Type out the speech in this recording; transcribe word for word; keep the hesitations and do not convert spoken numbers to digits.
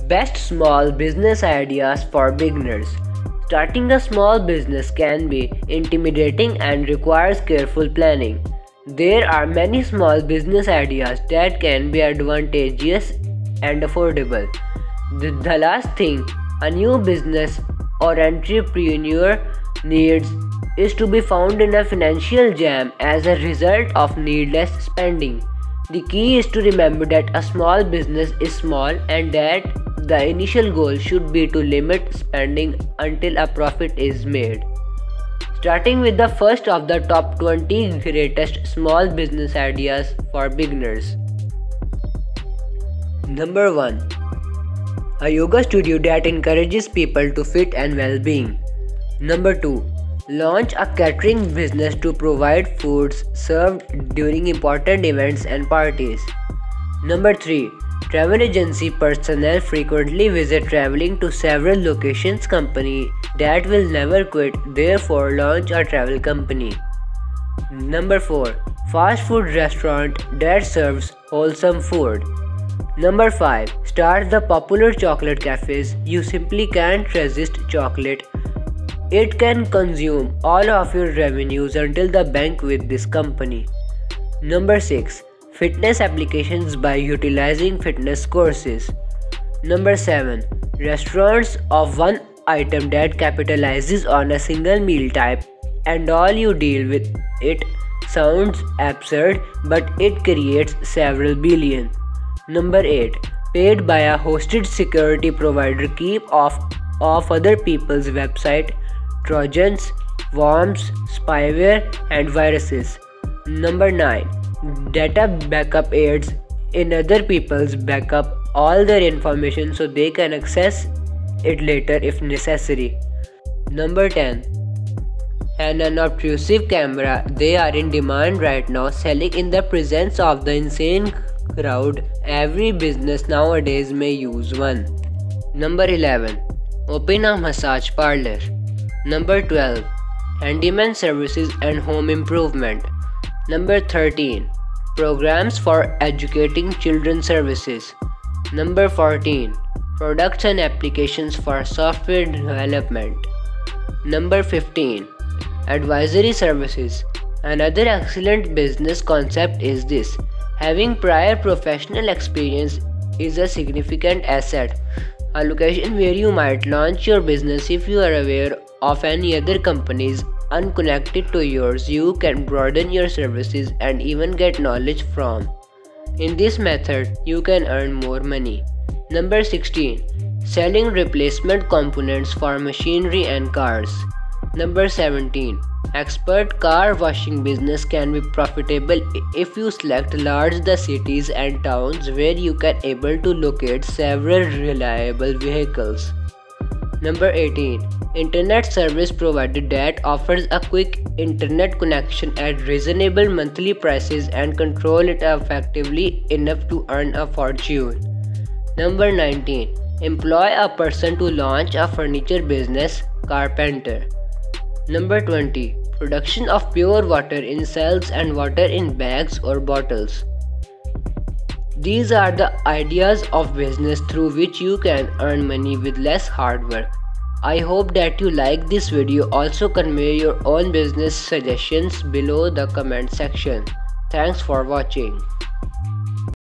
Best small business ideas for beginners. Starting a small business can be intimidating and requires careful planning. There are many small business ideas that can be advantageous and affordable. The, the last thing a new business or entrepreneur needs is to be found in a financial jam as a result of needless spending. The key is to remember that a small business is small and that the initial goal should be to limit spending until a profit is made. Starting with the first of the top twenty greatest small business ideas for beginners. Number one. A yoga studio that encourages people to fit and well-being. Number two. Launch a catering business to provide foods served during important events and parties. Number three. Travel agency personnel frequently visit traveling to several locations. Company that will never quit, therefore launch a travel company. Number four. Fast food restaurant that serves wholesome food. Number five. Start the popular chocolate cafes. You simply can't resist chocolate. It can consume all of your revenues until the bank with this company. Number six. Fitness applications by utilizing fitness courses. Number seven. Restaurants of one item that capitalizes on a single meal type and all you deal with it sounds absurd, but it creates several billion. Number eight. Paid by a hosted security provider. Keep off of other people's website Trojans, worms, spyware, and viruses. Number nine. Data backup aids in other people's backup all their information so they can access it later if necessary. Number ten. An unobtrusive camera. They are in demand right now, selling in the presence of the insane crowd. Every business nowadays may use one. Number eleven. Open a massage parlor. Number twelve. Handyman services and home improvement. Number thirteen. Programs for educating children services. Number fourteen. Products and applications for software development. Number fifteen. Advisory services. Another excellent business concept is this. Having prior professional experience is a significant asset. A location where you might launch your business. If you are aware of any other companies unconnected to yours, you can broaden your services and even get knowledge from. In this method, you can earn more money. Number sixteen. Selling replacement components for machinery and cars. Number seventeen. Expert car washing business can be profitable if you select large the cities and towns where you can able to locate several reliable vehicles. Number eighteen. Internet service provider that offers a quick internet connection at reasonable monthly prices and control it effectively enough to earn a fortune. Number nineteen. Employ a person to launch a furniture business, carpenter. Number twenty. Production of pure water in cells and water in bags or bottles. These are the ideas of business through which you can earn money with less hard work. I hope that you like this video. Also convey your own business suggestions below the comment section. Thanks for watching.